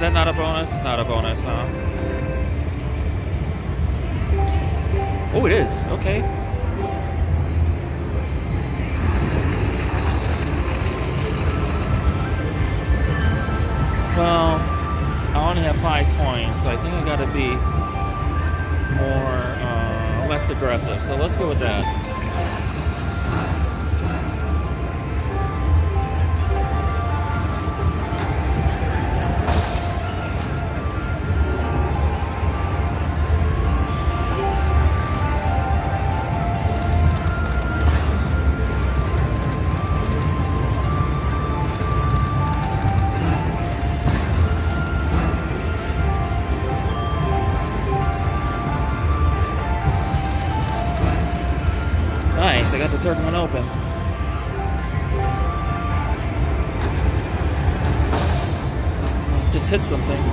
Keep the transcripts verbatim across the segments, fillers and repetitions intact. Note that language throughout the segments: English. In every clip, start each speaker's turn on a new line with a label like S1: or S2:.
S1: that not a bonus? It's not a bonus, huh? Oh, it is. Okay. Well, I only have five coins, so I think I gotta be more, uh, less aggressive. So let's go with that. Nice, I got the third one open. Let's just hit something.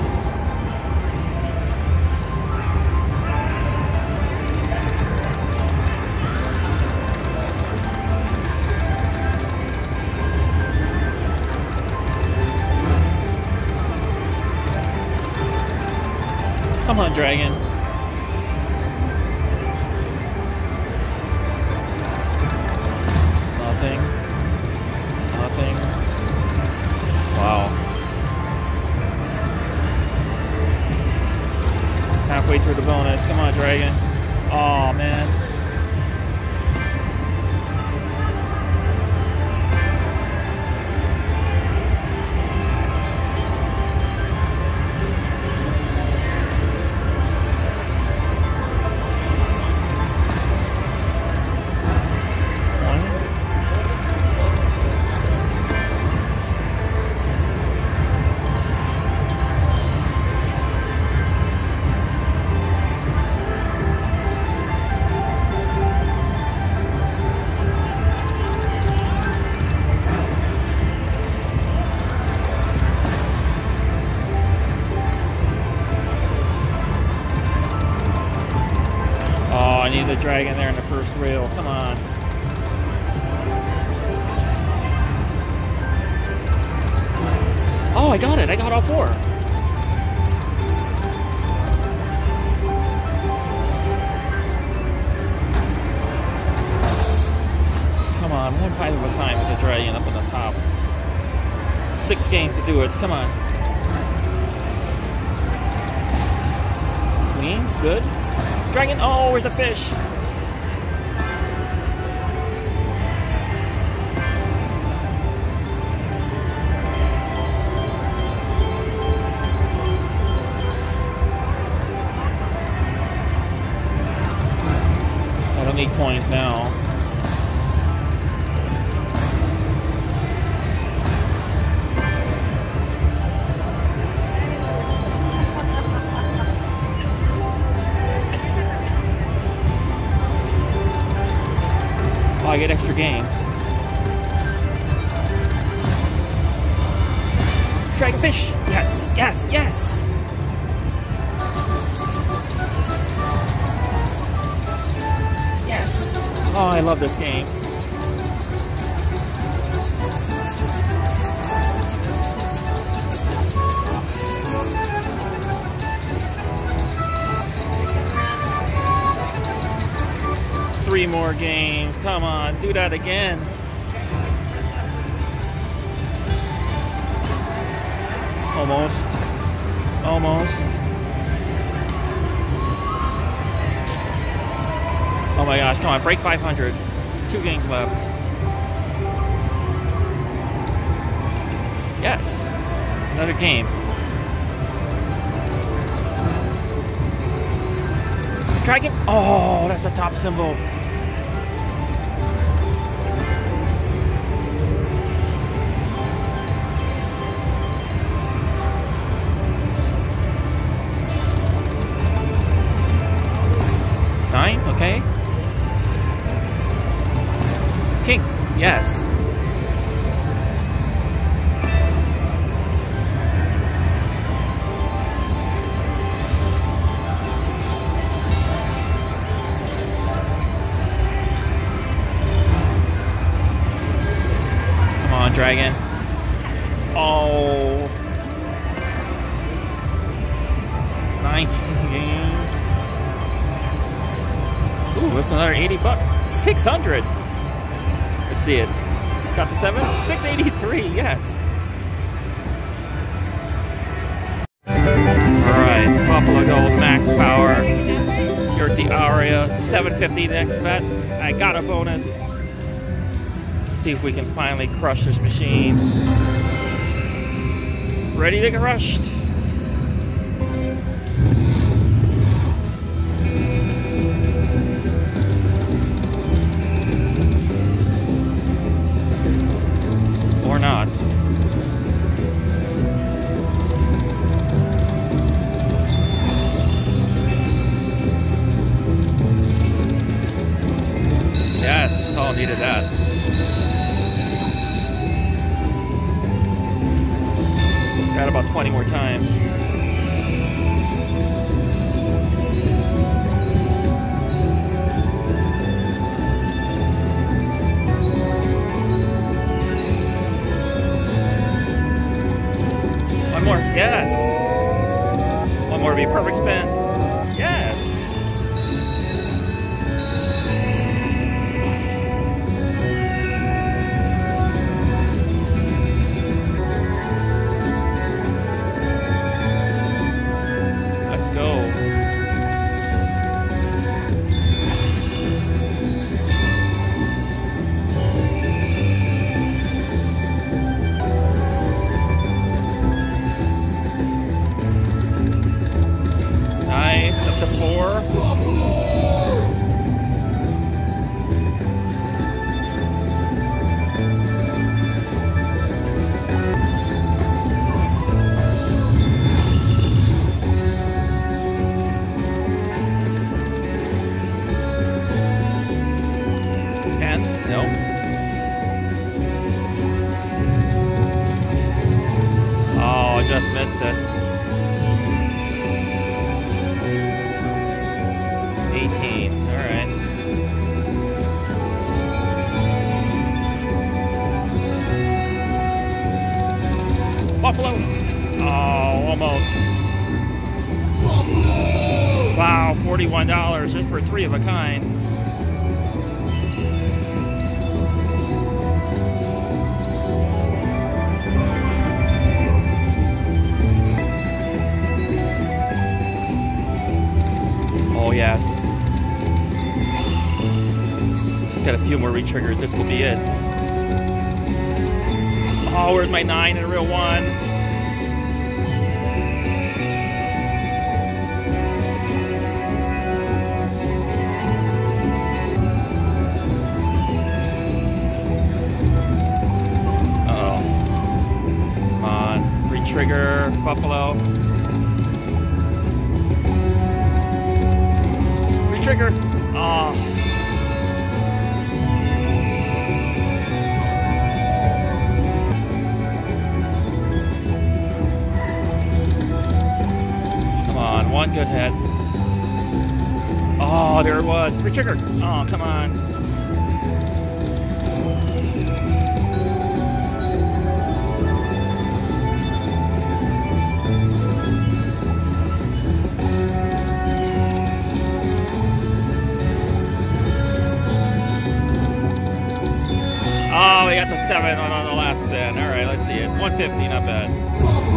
S1: Come on, dragon. Nothing. Nothing. Wow. Halfway through the bonus. Come on, dragon. Oh man. I need the dragon there in the first rail. Come on. Oh, I got it. I got all four. Come on. One five of a time with the dragon up on the top. Six games to do it. Come on. Queens. Good. Dragon, oh, where's the fish? I don't need coins now. I get extra games. Dragonfish! Yes, yes, yes! Yes! Oh, I love this game. Three more games. Come on, do that again. Almost. Almost. Oh my gosh, come on, break five hundred. Two games left. Yes. Another game. Dragon. Oh, that's the top symbol. Nine, okay. King, yes. Come on, dragon. Oh. nineteen. Ooh, that's another eighty bucks. six hundred. Let's see it. Got the seven? six eighty-three, yes. Alright, Buffalo Gold, max power. You're at the Aria, seven fifty next bet. I got a bonus. Let's see if we can finally crush this machine. Ready to get crushed. Or not. Yes, all needed that. Got about twenty more times. One more, yes. One more to be a perfect spin. Yes. Let's go. Nice, up to four. Ten? No. Oh, I just missed it. eighteen, alright. Buffalo! Oh, almost. Wow, forty-one dollars just for three of a kind. Oh, yes. Got a few more re-triggers. This will be it. Oh, where's my nine and a real one? Uh oh. Come on. Re-trigger. Buffalo. Re-trigger. Oh. One good hit. Oh, there it was. Re-trigger. Oh, come on. Oh, we got the seven on, on the last spin. All right, let's see it. one fifty, not bad.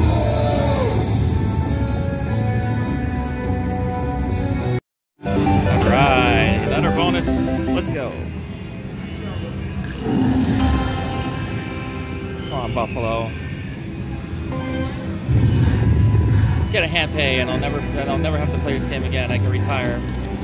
S1: Bonus. Let's go. Come on, Buffalo. Get a Handpay, and I'll never, and I'll never have to play this game again. I can retire.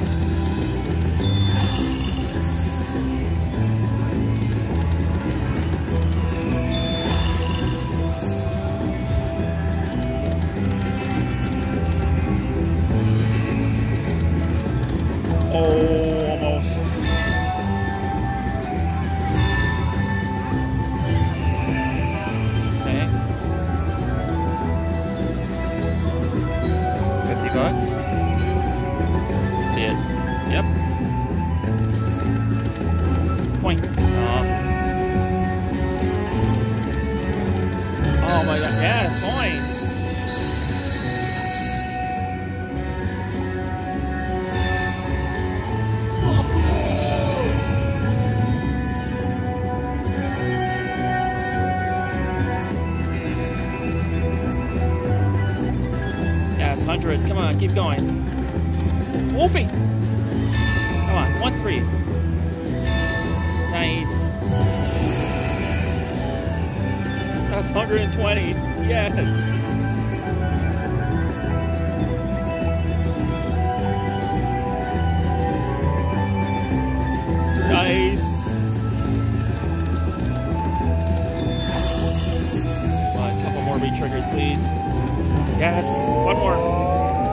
S1: Oh. Bucks. See it. Yep. Point. Uh, oh my god. Yes, point. come on, keep going. Wolfie! Come on, one three. Nice. That's one hundred twenty. Yes. Nice. Come on, a couple more re-triggers, please. Yes, one more.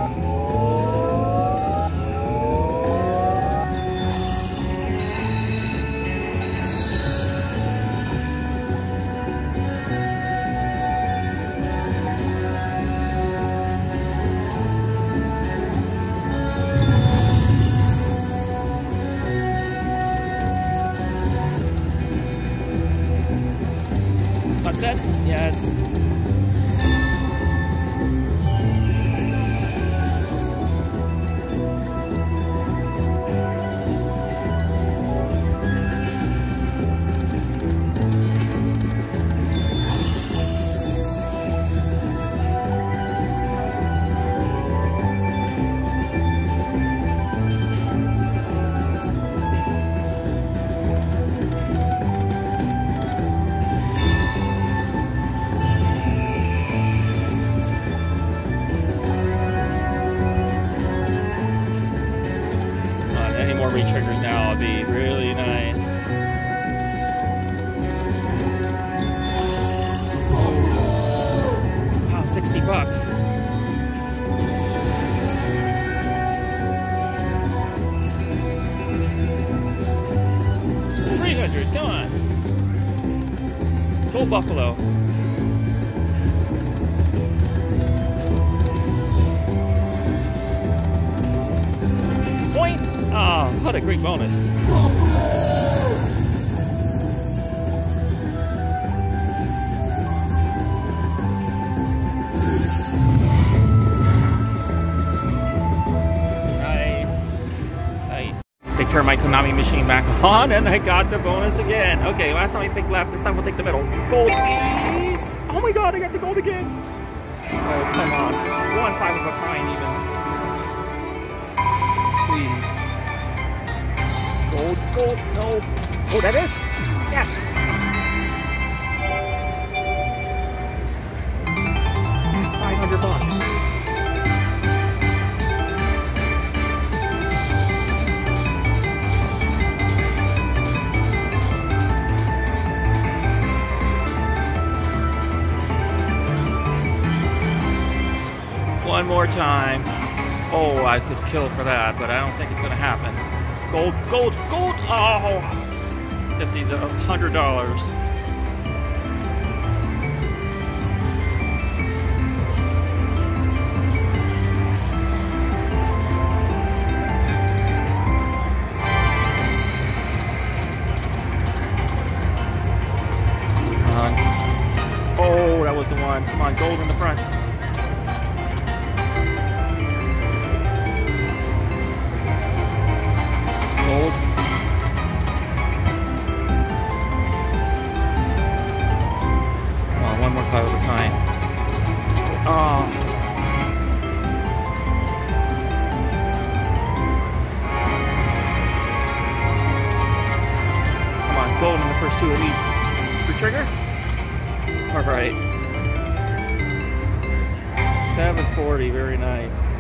S1: Sunset? Yes. More re-triggers now will be really nice. Wow, sixty bucks. three hundred, come on. Gold Buffalo. Point. Oh, what a great bonus. Nice. Nice. They turned my Konami machine back on and I got the bonus again. Okay, last time I think left, this time we'll take the middle. Gold, please. Oh my god, I got the gold again. Oh, come on. One five of a kind even. Please. Gold, gold, no. Oh, that is? Yes. That's five hundred bucks. One more time. Oh, I could kill for that, but I don't think it's going to happen. Gold, gold, gold! Oh! fifty to one hundred dollars. Come on. Oh, that was the one. Come on, gold in the front. Gold. Come on, one more five at a time. Oh. Come on, gold in the first two at least. For trigger? Alright. seven forty, very nice.